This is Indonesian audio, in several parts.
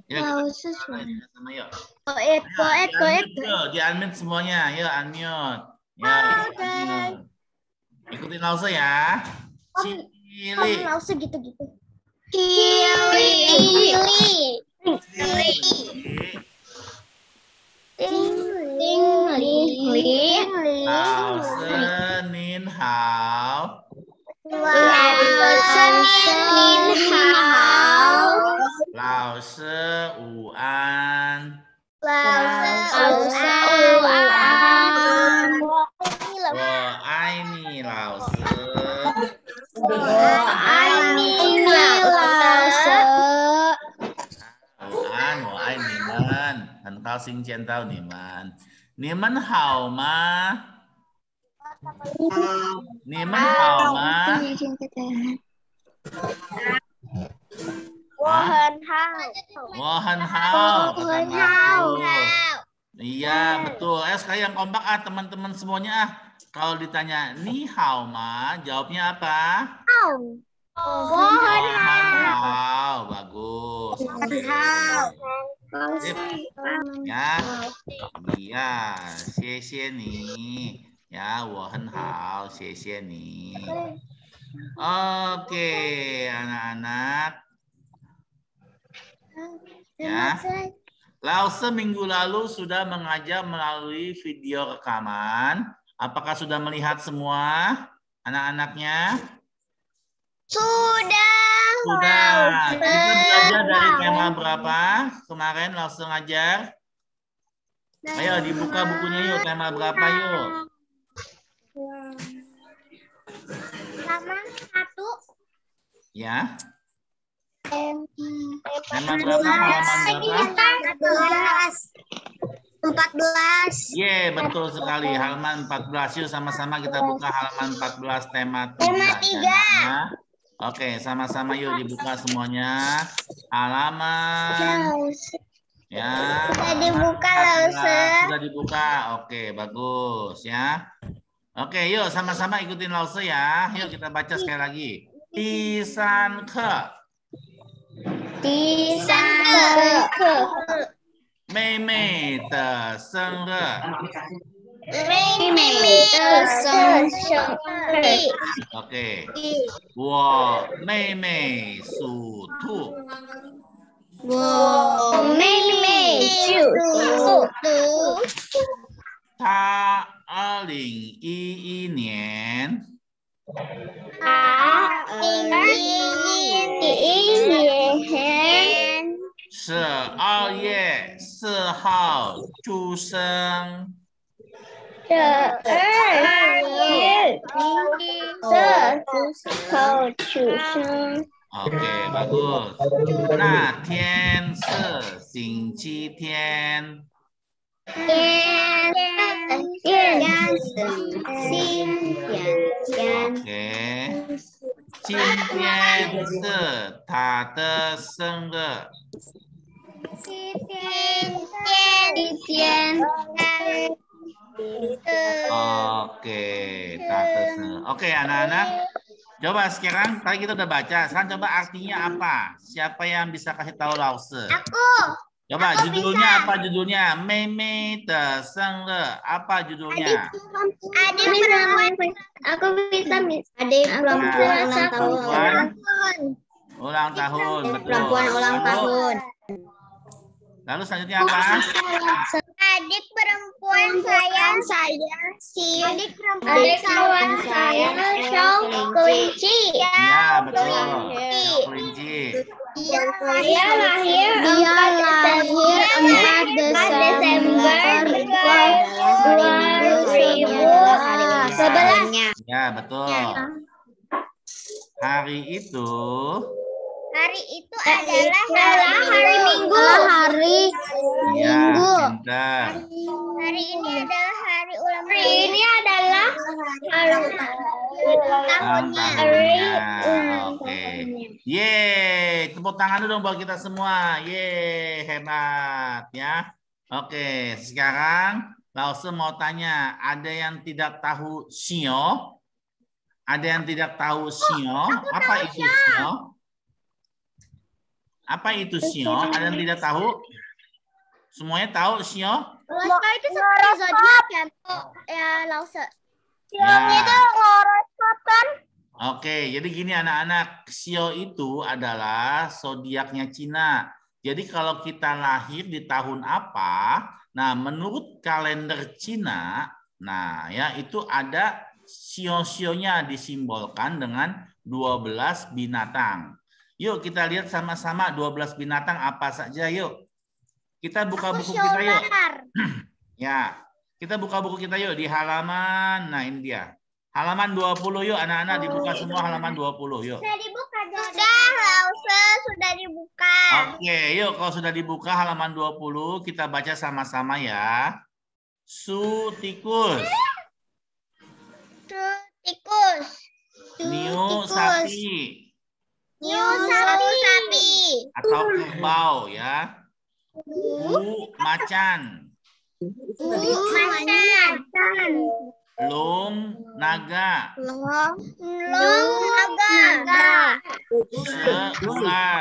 Yuk, Lause sama yuk. Goet. Di unmute semuanya. Yuk, unmute. Ya, unmute. Ikutin Lause ya. Cili. Lause gitu-gitu. Lause nin hao. Lause uan. Wo ai ni Lause. Uan, wo ai ni men.很高兴见到你们。你们好吗？你们好吗？我很好. Iya, betul. Ayo sekali yang kompak teman-teman semuanya Kalau ditanya ni hao ma, jawabnya apa? Hao. Bagus. Sip. Ya. Iya, 谢谢你. Ya, 我很好, 谢谢你. Oke, anak-anak. Ya. Lause minggu lalu sudah mengajar melalui video rekaman. Apakah sudah melihat semua anak-anaknya? Sudah. Kita belajar dari tema berapa? Kemarin Lause ngajar. Ayo dibuka bukunya yuk. Tema berapa yuk? Sama 1. Ya. Tema berapa? Halaman berapa? 14. Ye, betul sekali. Halaman 14. Yuk sama-sama kita buka halaman 14 tema 3. Oke, sama-sama yuk dibuka semuanya. Halaman. Ya. Sudah dibuka, Lause. Sudah dibuka. Oke, bagus ya. Oke, yuk sama-sama ikutin Lause ya. Yuk kita baca sekali lagi. Tisan ke. 第3课， 妹妹的生日。 妹妹的生日。 OK， 我妹妹属兔。 我妹妹属兔。 她2011年。 她2011年 12月4号出生。 12月4号出生。 Oke, bagus. 那天是星期天。OK， 今天是他的生日。Oke, tante seneng. Oke, anak-anak. Coba sekarang tadi kita udah baca. Sekarang coba artinya apa? Siapa yang bisa kasih tahu Lause? Aku. Coba judulnya apa judulnya? Mei de Sengre. Apa judulnya? Adik perempuan. Aku bisa adik perempuan ulang tahun. Ulang tahun, betul. Perempuan ulang tahun. Lalu selanjutnya apa? Adik perempuan saya si adik kawan saya Show kelinci. Ya, betul. Kelinci. Dia lahir 4 Desember 2011. Ya, betul. Hari itu adalah hari Minggu. Ya, pintar. Hari ini adalah hari ulang tahun. Hari ini adalah hari ulang tahunnya. Oke. Yeay, tepuk tangan dulu dong buat kita semua. Yeay, hebat ya. Oke, sekarang Lause mau tanya, ada yang tidak tahu Shio? Ada yang tidak tahu Shio? Apa itu Shio? Apa itu sio? Ada yang tidak tahu? Semuanya tahu sio? Laska itu seperti zodiak ya, Lause. Ya. Itu horoskop kan? Oke, jadi gini anak-anak, sio itu adalah zodiaknya Cina. Jadi kalau kita lahir di tahun apa, nah menurut kalender Cina, nah ya itu ada sio-sionya disimbolkan dengan 12 binatang. Yuk kita lihat sama-sama 12 binatang apa saja yuk. Kita buka buku kita yuk. Ya, kita buka buku kita yuk di halaman, nah ini dia. Halaman 20 yuk anak-anak, dibuka semua halaman 20 yuk. Sudah dibuka. Sudah, Lause, sudah dibuka. Oke, yuk kalau sudah dibuka halaman 20 kita baca sama-sama ya. Su tikus. Su tikus. Niu sapi. Niu sapi. Atau kerbau ya. U macan. Macan. Lung naga. Lung naga. Ular.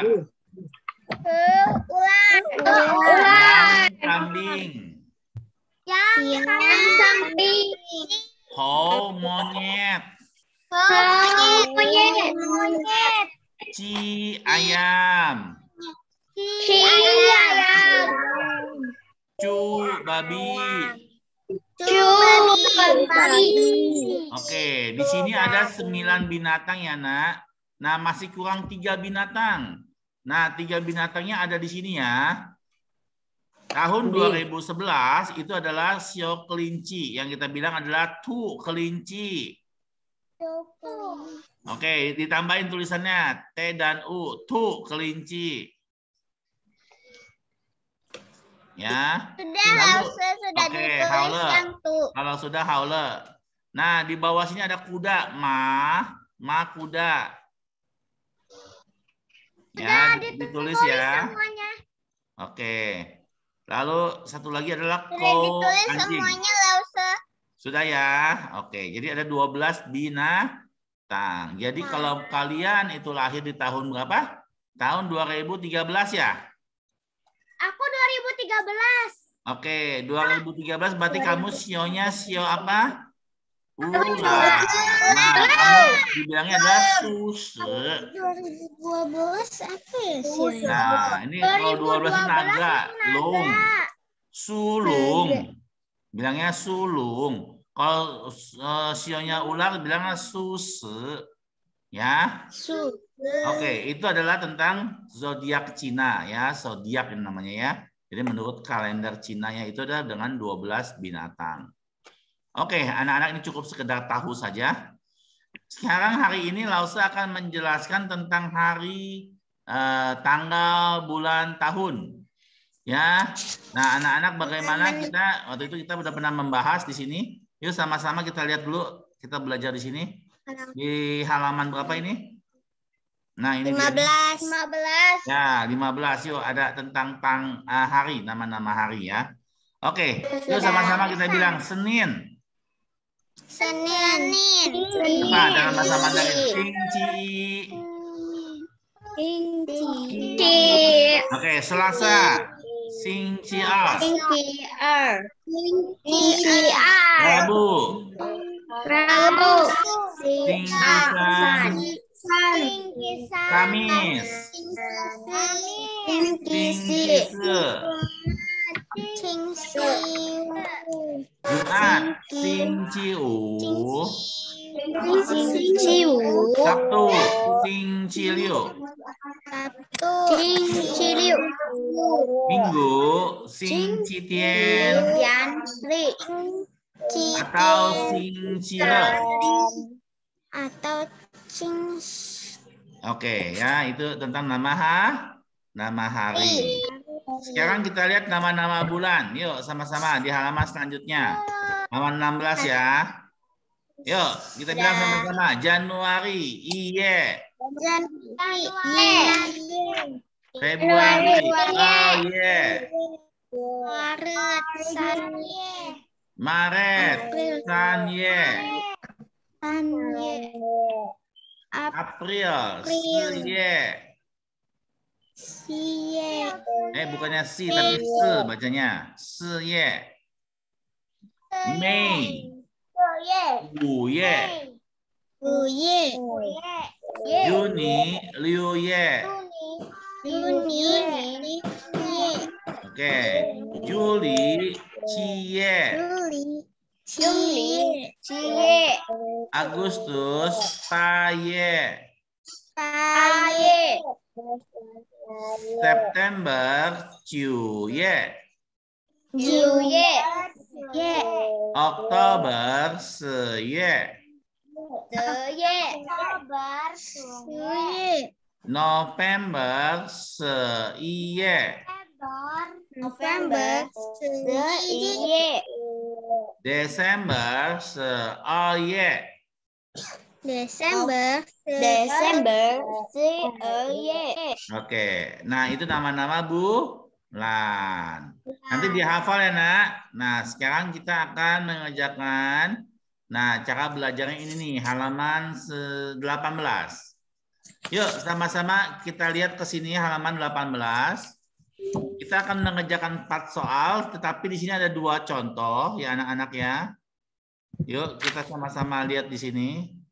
Ular. Kambing. Yang kambing. Ho monyet. Monyet. Ci ayam. Ayam. Cu babi. Oke, di sini ada 9 binatang ya, Nak. Nah, masih kurang 3 binatang. Nah, 3 binatangnya ada di sini ya. Tahun 2011 itu adalah sio kelinci. Yang kita bilang adalah tu kelinci. Oke, ditambahin tulisannya T dan U, tu kelinci. Ya. Sudah ditulis yang tuh. Kalau sudah haule. Nah, di bawah sini ada kuda, ma kuda. Ya, ditulis ya. Semuanya. Oke. Lalu satu lagi adalah Sudah ko ditulis anjing. semuanya, Lause. Sudah ya. Oke, jadi ada 12 binatang. Jadi kalau kalian itu lahir di tahun berapa? Tahun 2013 ya? Aku 2013. Oke, 2013 berarti kamu sionya sio apa? Ular. Nah, kamu dibilangnya adalah suse. 2012 apa ya? Nah, ini kalau 12 naga, lung. Sulung. Bilangnya sulung. Kalau sionya ular bilangnya suse. Ya. Oke, itu adalah tentang zodiak Cina ya, zodiak ini namanya ya. Jadi menurut kalender Cina-nya itu adalah dengan 12 binatang. Oke, anak-anak ini cukup sekedar tahu saja. Sekarang hari ini Lause akan menjelaskan tentang hari, tanggal, bulan, tahun. Ya. Nah, anak-anak bagaimana waktu itu kita sudah pernah membahas di sini. Yuk sama-sama kita lihat dulu, kita belajar di sini. Di halaman berapa ini? Nah, ini 15. Ya, 15. Yuk, ada tentang hari, nama-nama hari ya. Oke, yuk sama-sama kita bilang Senin. Apa dalam bahasa Mandarin? Oke, Selasa. Rabu. Kamis. Jumat. Sabtu. Minggu. Atau Oke, ya itu tentang nama hari. Sekarang kita lihat nama-nama bulan. Yuk sama-sama di halaman selanjutnya. Halaman 16 ya. Yuk, kita bilang sama-sama. Januari, iye. Februari, oh iye. Maret, san ye. April, si ye. Siye. Bukannya si tapi se bacanya. Se ye. Mei. Wu ye. Uye. Juni, Liu ye. Juni. Oke. Juli, Ci ye. Ciye. Agustus, Ta ye. Taye. September, Ciu ye. Juye. Oktober, Se ye. Suye. November, Se i ye. November. Suye. Desember, Se a ye. Desember. Oke, nah itu nama-nama bulan. Nanti dihafal ya nak. Nah sekarang kita akan mengerjakan. Nah cara belajarnya ini nih halaman 18. Yuk sama-sama kita lihat ke sini halaman 18. Kita akan mengerjakan 4 soal, tetapi di sini ada 2 contoh ya anak-anak ya. Yuk kita sama-sama lihat di sini.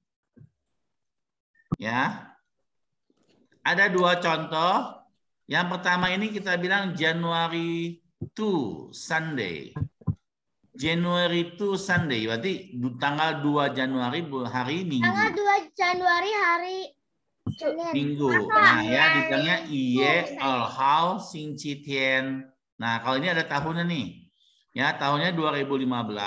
Ya. Ada 2 contoh. Yang pertama ini kita bilang January 2 Sunday. January 2 Sunday. Berarti tanggal 2 Januari hari Minggu. Tanggal 2 Januari hari Minggu. Nah ya dibilangnya Iye Al Hao Xing Qi Tian. Nah kalau ini ada tahunnya nih. Ya tahunnya 2015.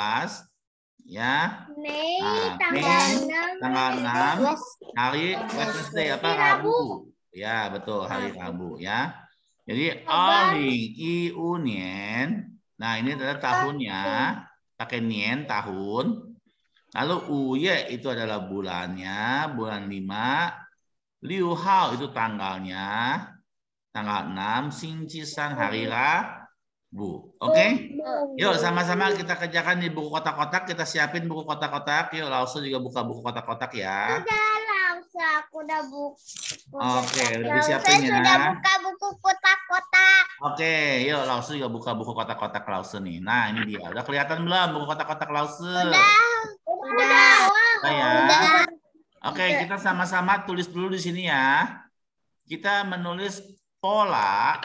Ya. Mei Nah, tanggal 6 hari Wednesday apa Rabu. Ya, betul hari Rabu ya. Jadi Aling I Unien. Nah, ini adalah tahunnya. Pakai nien tahun. Lalu Uye itu adalah bulannya, bulan 5. Liu Hao itu tanggalnya. Tanggal 6 Xing Qi San hari Rabu. Oke? Yuk sama-sama kita kerjakan di buku kotak-kotak. Kita siapin buku kotak-kotak. Yuk langsung juga buka buku kotak-kotak ya. Aku udah buka. Oke, udah disiapin ya. Sudah buka buku kotak-kotak. Oke, yuk Lause juga buka buku kotak-kotak Lause nih. Nah, ini dia. Udah kelihatan belum buku kotak-kotak Lause? Udah. Ya. Udah. Oke, kita sama-sama tulis dulu di sini ya. Kita menulis pola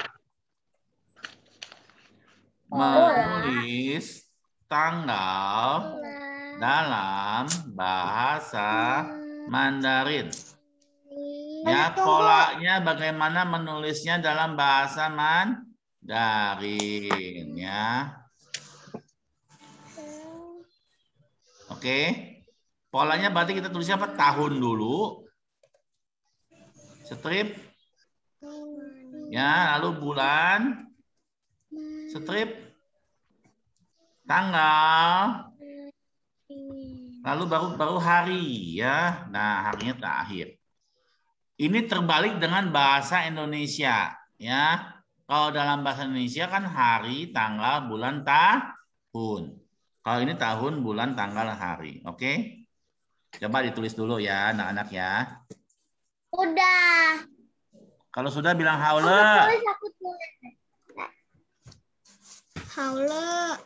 menulis tanggal dalam bahasa Mandarin. Ya, polanya bagaimana menulisnya dalam bahasa Mandarin ya. Oke. Polanya berarti kita tulisnya apa? Tahun dulu. Strip. Ya, lalu bulan. Strip. Tanggal. Lalu baru hari ya. Nah, harinya terakhir. Ini terbalik dengan bahasa Indonesia ya. Kalau dalam bahasa Indonesia kan hari, tanggal, bulan, tahun. Kalau ini tahun, bulan, tanggal, hari. Oke? Coba ditulis dulu ya anak-anak ya. Udah. Kalau sudah bilang haule. Aku tulis. Haule.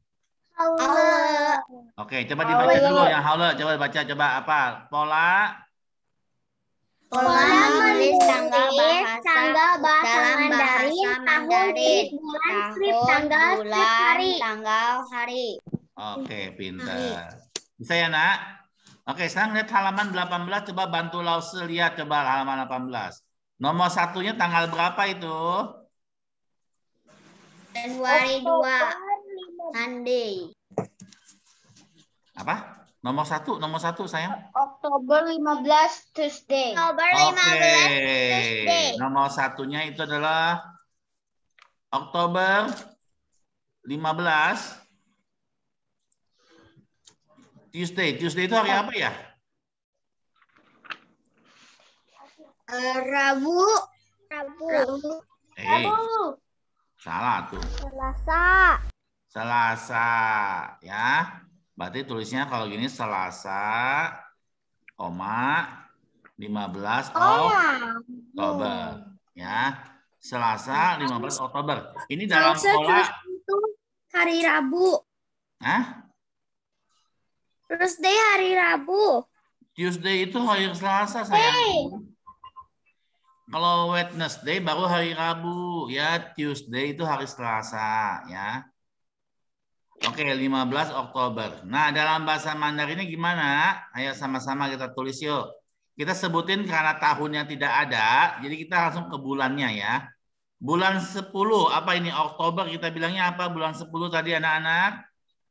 Oke, coba dibaca dulu yang haule. Coba baca, coba apa? Pola menulis tanggal bahasa Mandarin, tahun, bulan, strip, tanggal, hari. Oke, pintar. Bisa ya, Nak? Oke, sekarang lihat halaman 18. Coba bantu Lause lihat coba halaman 18. Nomor 1-nya tanggal berapa itu? Januari 2, Sunday. Apa? Nomor 1 sayang. Oktober 15, Tuesday. Oke. Nomor 1-nya itu adalah Oktober 15. Tuesday. Tuesday itu hari apa ya? Rabu. Salah tuh. Selasa. Ya. Berarti tulisnya kalau gini Selasa, 15 Oktober. Ya. Selasa 15 Oktober. Ini dalam pola itu hari Rabu. Hah? Thursday hari Rabu. Tuesday itu hari Selasa sayang. Kalau Wednesday baru hari Rabu ya. Tuesday itu hari Selasa ya. Oke, 15 Oktober. Nah, dalam bahasa Mandarinnya gimana? Ayo sama-sama kita tulis yuk. Kita sebutin karena tahunnya tidak ada, jadi kita langsung ke bulannya ya. Bulan 10, apa ini? Oktober kita bilangnya apa? Bulan 10 tadi anak-anak?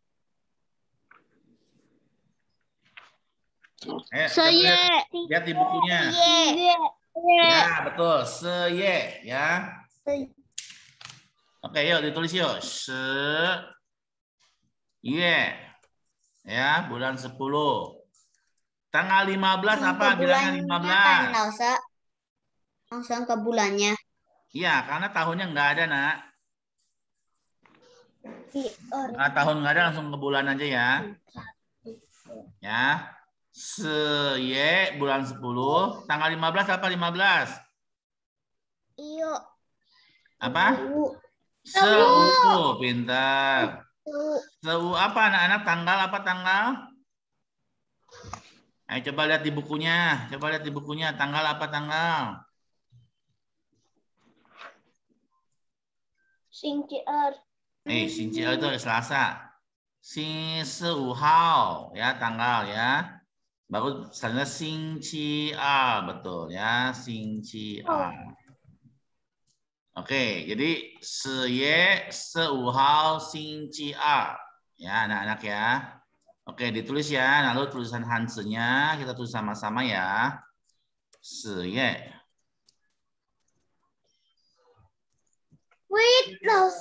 Lihat di bukunya. Ya, betul. Seye ya. Oke, yuk ditulis yuk. Ya, bulan 10. Tanggal 15 apa? Bilangnya 15. Langsung ke bulannya. Iya, karena tahunnya nggak ada, nak. Nah, tahun nggak ada, langsung ke bulan aja ya. Ya. Seye bulan 10. Tanggal 15 apa 15? Iyo. Apa? Seu. Pintar. Seu apa anak-anak? Tanggal apa tanggal? Ayo coba lihat di bukunya. Coba lihat di bukunya. Tanggal apa tanggal? Xinjier. Xinjier itu hari Selasa. Xing Seu Hao ya tanggal ya. Baru selanjutnya Xinjier betul ya. Xinjier. Oke, jadi Seye Seu Hao Xinjier ya anak-anak ya. Oke, ditulis ya. Lalu tulisan Hanse-nya kita tulis sama-sama ya. Seye. Wait,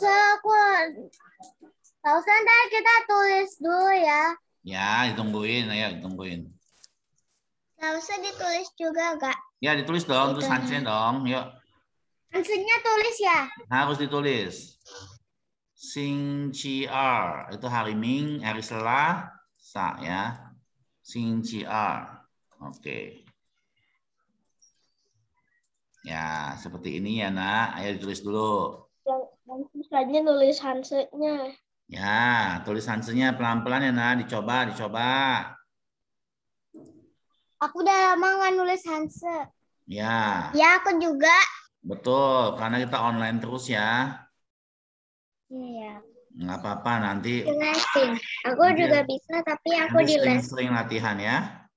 Lausa, ntar kita tulis dulu ya. Ya, ditungguin. Ayo, ditungguin. Lausa ditulis juga, Kak? Ya, ditulis dong. Terus Hanse-nya dong. Yuk. Hanse-nya tulis ya? Harus ditulis. Xinjier. Itu hari Ming, hari Selasa ya. Xinjier. Oke. Ya, seperti ini ya, nak. Ayo ditulis dulu. Yang nulis Hanse-nya. Ya, tulis Hanse-nya pelan-pelan ya, nak. Dicoba. Aku udah lama nggak nulis Hanse. Ya. Ya, aku juga. Betul, karena kita online terus ya. Iya. Nggak apa-apa nanti. Lesin. Aku juga bisa, tapi aku di les. Sering latihan ya.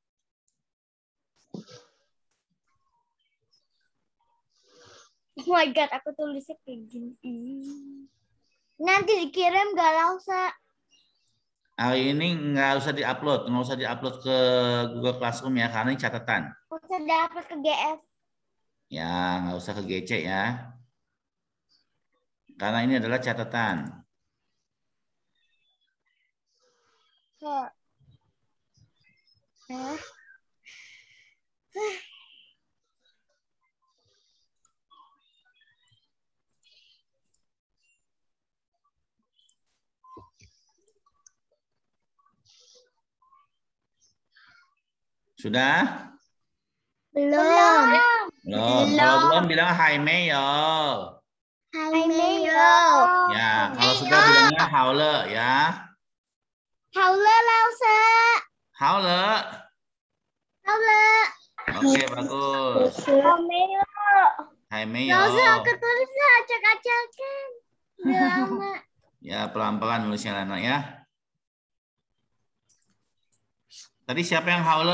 Oh my God, aku tulisnya kayak gini. Nanti dikirim gak Lausa? Hari ini nggak usah diupload ke Google Classroom ya, karena ini catatan. Nggak usah diupload ke GF. Ya, nggak usah ke GC ya. Karena ini adalah catatan. Sudah? Belum. Kalau belum bilang Hai Meyo. Hai Meyo. Ya, kalau sudah bilangnya Haule ya. Haule Lausa. Haule. Oke, bagus. Hai Meyo. Hai Meyo. Lausa aku tulisnya acak-acakan. Udah lama. Ya, pelan-pelan nulisnya anak ya. Tadi siapa yang Haule?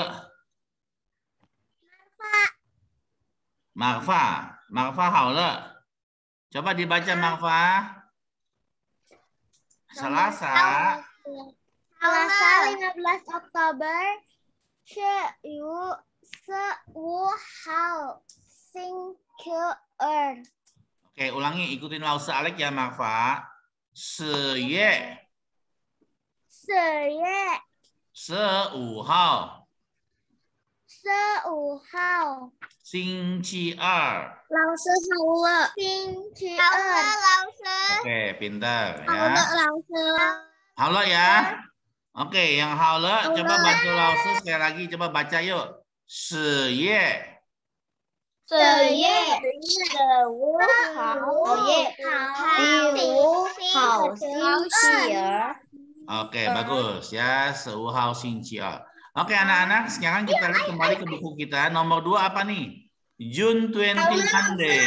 Marfa Haule. Coba dibaca Marfa. Selasa 15 Oktober. Seu Hao Xinjier. Oke, ulangi ikutin Lausa Alek ya Marfa. Seye Seu Hao Xinjier. Lausa Haule. Xinjier. Oke, pintar ya. Lausa. Haule ya. Oke, yang Haule coba bantu Lausa sekali lagi, coba baca yuk. Seye Oke, bagus ya. Oke, anak-anak, sekarang kita lihat kembali ke buku kita. Nomor 2 apa nih? June 20 Monday.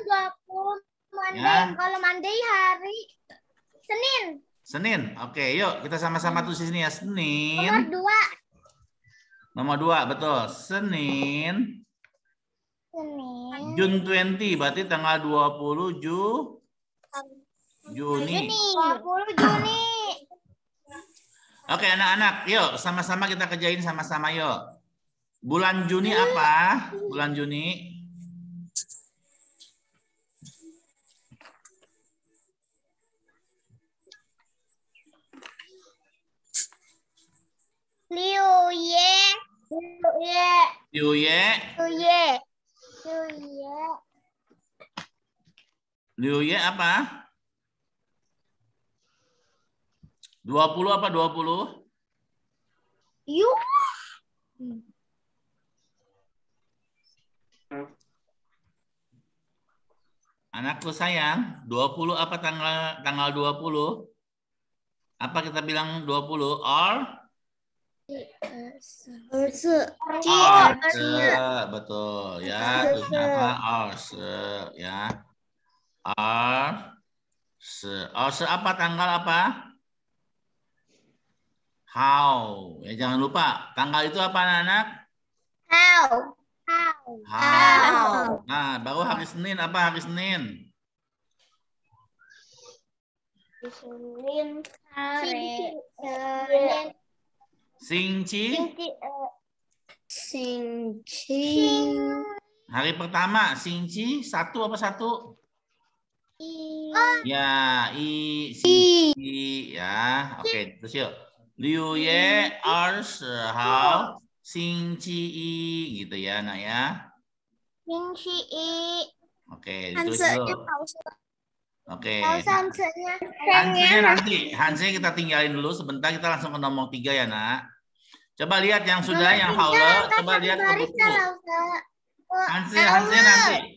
Ya. Kalau Monday hari Senin. Senin. Oke, yuk kita sama-sama tulis di sini ya. Senin. Nomor 2, betul. Senin. June 20, berarti tanggal 20 Juni. 20 Juni. Oke, anak-anak, yuk sama-sama kita kerjain sama-sama yuk. Bulan Juni apa? Bulan Juni. Liu Ye apa? 20 apa 20? Anakku sayang, 20 apa tanggal 20? Apa kita bilang 20? Betul ya. Terusnya apa? Ya. Apa tanggal apa? How. Ya jangan lupa, tanggal itu apa anak-anak? How. Nah, baru hari Senin apa hari Senin? Singci. Hari pertama Singci 1 apa 1? Ya, Singci ya. Oke, terus yuk. Liu Ye Hao Singci gitu ya, nak ya. Oke, ditulis dulu. Oke. Hansnya kita tinggalin dulu sebentar, kita langsung ke nomor 3 ya, nak. Coba lihat yang sudah, yang Haule, coba lihat ke buku. Hansnya nanti.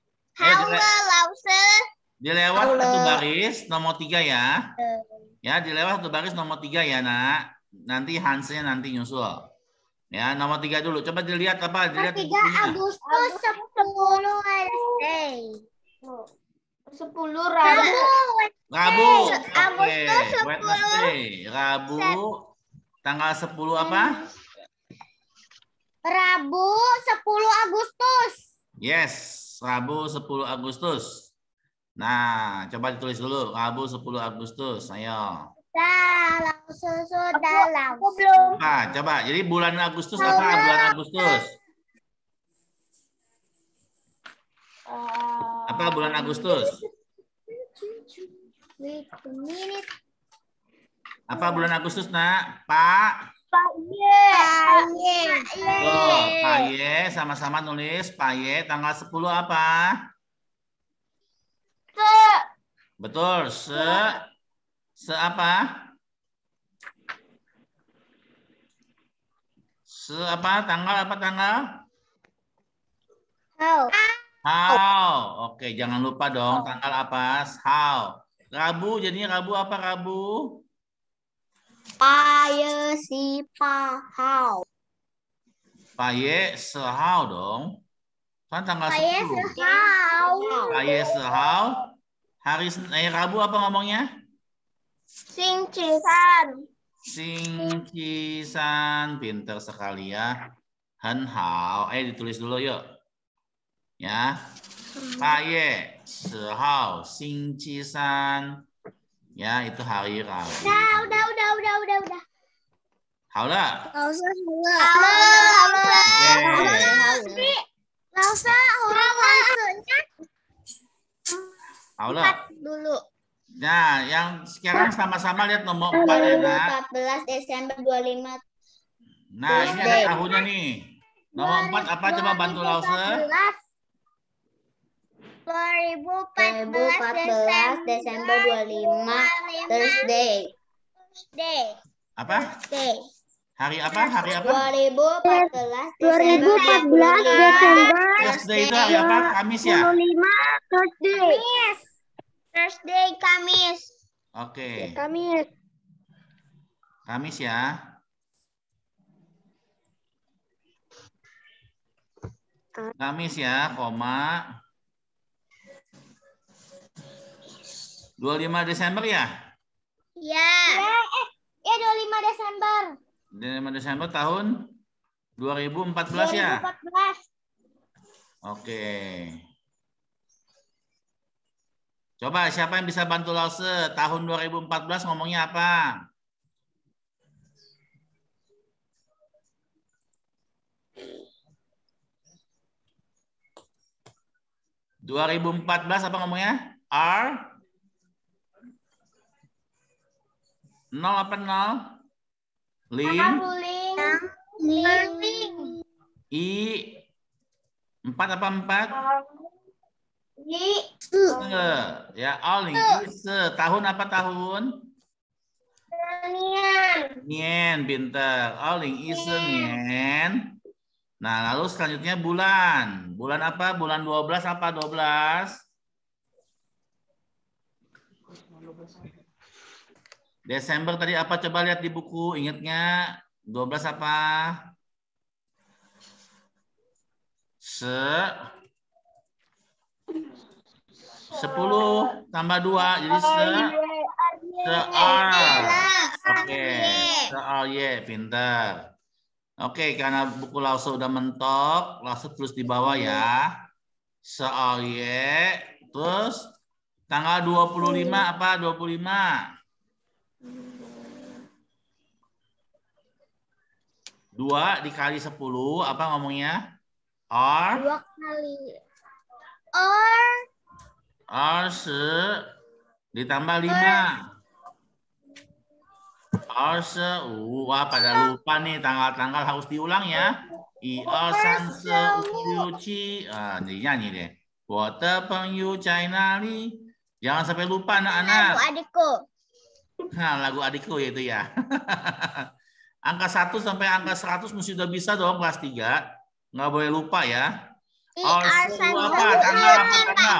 Dilewat satu baris nomor 3 ya. Ya, dilewat satu baris nomor 3 ya, nak. Nanti Hansnya nanti nyusul. Ya, nomor 3 dulu. Coba dilihat apa? Dilihat 3 Agustus 10 Wednesday. 10 Rabu. Oke, Wednesday. Rabu. Tanggal 10 apa? Rabu 10 Agustus. Yes, Rabu 10 Agustus. Nah, coba ditulis dulu. Rabu 10 Agustus. Ayo. Sudah. Coba. Jadi bulan Agustus apa? Bulan Agustus. Apa bulan Agustus? Apa bulan Agustus, nak? Pak Ye. Sama-sama nulis. Pak Ye. Tanggal 10 apa? Betul. Apa? Tanggal apa tanggal? How. Oke, jangan lupa dong tanggal apa? How. Rabu, jadinya Rabu apa Rabu? Paye Sehau dong. Kan tanggal 10. Paye Sehau. Hari Rabu apa ngomongnya? Singcisan. Pinter sekali ya. Han hao. Ditulis dulu yuk. Ya. Paye Sehau Singcisan. Ya, itu hari Rabu. Udah. Haula. Haula. Dulu. Nah, yang sekarang sama-sama lihat nomor 4 ya, nak. 14 Desember 25. Nah, ini ada tahunnya nih. Nomor 4 apa? Coba bantu Lause. 2014 Desember 25 Thursday. Apa? Hari apa? 2014 Desember Thursday itu hari apa? Kamis ya? 25 Thursday. Thursday, Kamis. Oke. Kamis. Kamis ya. Kamis ya, koma. 25 Desember ya? Ya. Ya 25 Desember. 25 Desember tahun 2014 ya? 2014. Oke. Coba siapa yang bisa bantu Lause? Tahun 2014 ngomongnya apa? (2014) apa ngomongnya? R? 0 apa 0? Ling? I? 4 apa 4? Ya, Oling. Tahun apa tahun? Nien, pinter. Oling ise nien. Nah, lalu selanjutnya bulan. Bulan apa? Bulan 12 apa 12? Desember tadi apa? Coba lihat di buku. Ingatnya 12 apa? 10 tambah 2 jadi Oke, pintar. Oke, karena buku Lause udah mentok, Lause tulis di bawah ya. Terus tanggal 25 apa? 25. 2 dikali 10 apa ngomongnya? R? 2 kali. R ditambah 5. R wah pada lupa nih tanggal-tanggal harus diulang ya. 1、2、3、4、5、6、7 nih nyanyi deh. 我的朋友在哪里? Jangan sampai lupa anak-anak. Lagu adikku. Nah, lagu adikku itu ya. Angka 1 sampai angka 100 mesti udah bisa dong kelas 3. Nggak boleh lupa ya. Apa? Tanggal apa tanggal?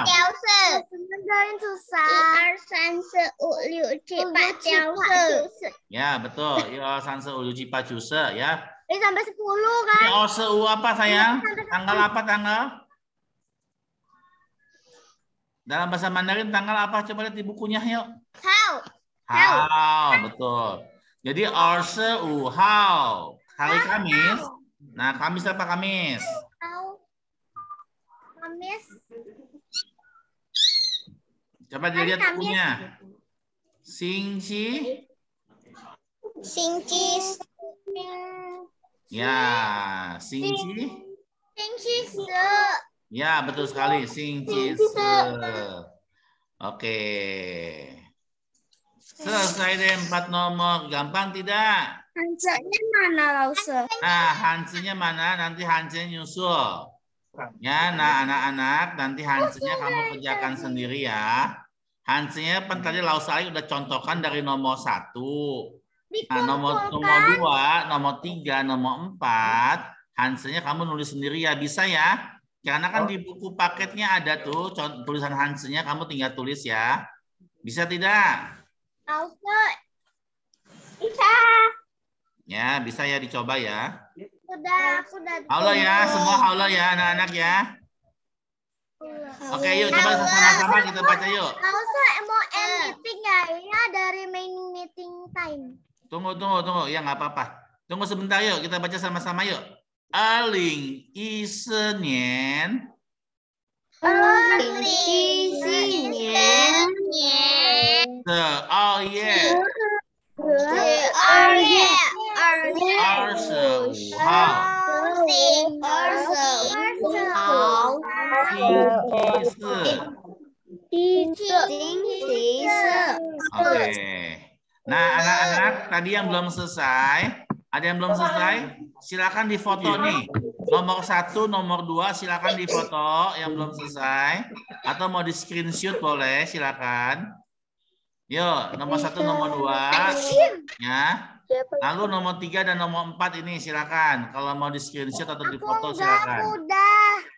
Ya, betul. Ya. Ini sampai 10 kan? Ini apa sayang? Tanggal apa tanggal? Dalam bahasa Mandarin tanggal apa? Coba lihat di bukunya yuk. How, betul. Jadi how. Hari Kamis. Nah, Kamis apa Kamis? Kamis. Coba dilihat bukunya. Singci. Ya, Singci. Ya, betul sekali. Singci. Oke. Selesai deh 4 nomor. Gampang tidak? Hansenya mana, Lause? Nah, Hansenya mana? Nanti Hansenya nyusul. Ya, nah anak-anak nanti Hansenya kamu kerjakan sendiri ya. Hansenya tadi Lause udah contohkan dari nomor 1. Nah, nomor 2, nomor 3, nomor 4, Hansenya kamu nulis sendiri ya, bisa ya? Karena kan di buku paketnya ada tuh tulisan Hansenya, kamu tinggal tulis ya. Bisa tidak? Bisa. Ya, bisa ya, dicoba ya. Aku udah. Halo ya, semua halo ya anak-anak ya. Oke, yuk coba sama-sama kita baca yuk. Mau end meeting ya? Ini dari main meeting time. Tunggu. Ya nggak apa-apa. Tunggu sebentar yuk, kita baca sama-sama yuk. Aling isenien. Oke. Nah, anak-anak tadi yang belum selesai, ada yang belum selesai? Silakan difoto nih. Nomor 1, nomor 2 silakan difoto yang belum selesai atau mau di screenshot boleh, silakan. Yuk, nomor 1, nomor 2 ya. Lalu nomor 3 dan nomor 4 ini silakan. Kalau mau di screenshot atau difoto silakan.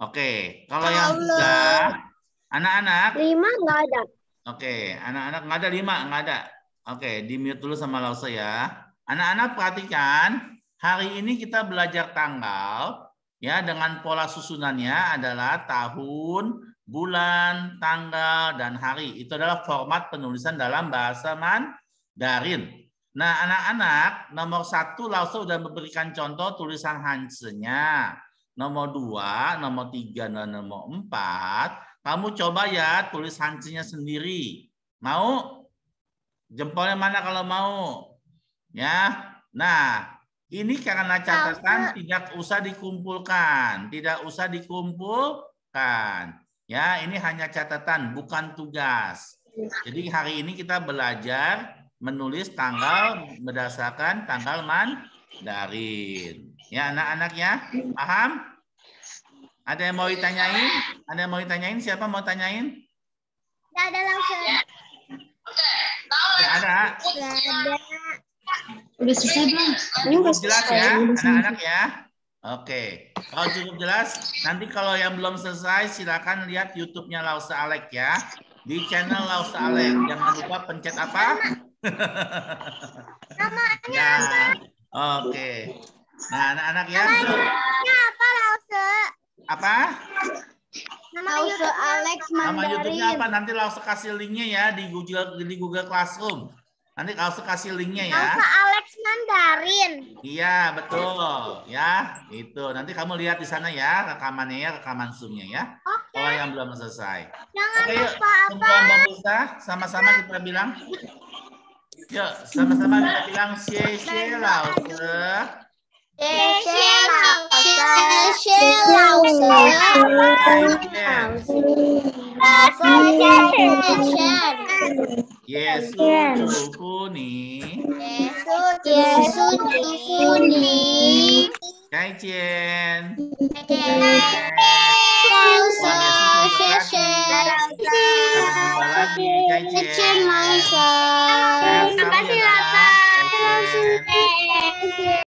Oke, kalau yang 3, anak-anak. 5 nggak ada. Oke, anak-anak nggak ada 5, nggak ada. Oke, di mute dulu sama Lause ya. Anak-anak perhatikan, hari ini kita belajar tanggal ya dengan pola susunannya adalah tahun, bulan, tanggal, dan hari. Itu adalah format penulisan dalam bahasa Mandarin. Nah, anak-anak, nomor 1 Lause sudah memberikan contoh tulisan Hanse-nya. Nomor 2, nomor 3, dan nomor 4. Kamu coba ya tulis Hanse-nya sendiri. Mau? Jempolnya mana kalau mau? Ya. Nah, ini karena catatan tidak usah dikumpulkan. Tidak usah dikumpulkan. Ya, ini hanya catatan, bukan tugas. Jadi hari ini kita belajar menulis tanggal berdasarkan tanggal Mandarin. Ya, anak-anak ya. Paham? Ada yang mau ditanyain? Ada yang mau ditanyain? Siapa mau tanyain? Nggak ada langsung. Nggak ada. Nggak ada. Udah selesai belum? Cukup jelas ya, anak-anak ya. Oke, kalau cukup jelas, nanti kalau yang belum selesai silakan lihat YouTube-nya Lause Alek ya. Di channel Lause Alek. Jangan lupa pencet apa? Namanya Ya. apa? Oke. Nah, anak-anak ya. Namanya apa Lause? Apa? Nama YouTube Alex Nama YouTube-nya Mandarin. apa? Nanti Lause kasih linknya ya di Google Classroom. Nanti Lause kasih linknya ya. Lause Alex Mandarin. Iya, betul. Ya, itu. Nanti kamu lihat di sana ya, rekamannya ya, rekaman Zoom-nya ya. Oke. Kalau yang belum selesai. Jangan Oke, yuk. lupa apa? Semua Mbak sama-sama kita bilang. Yuk, sama-sama kita bilang xie Lause. Yesus tuhu ni. Kai Cien. Jumpa lagi, Kai Cien. Terima kasih, Lasa.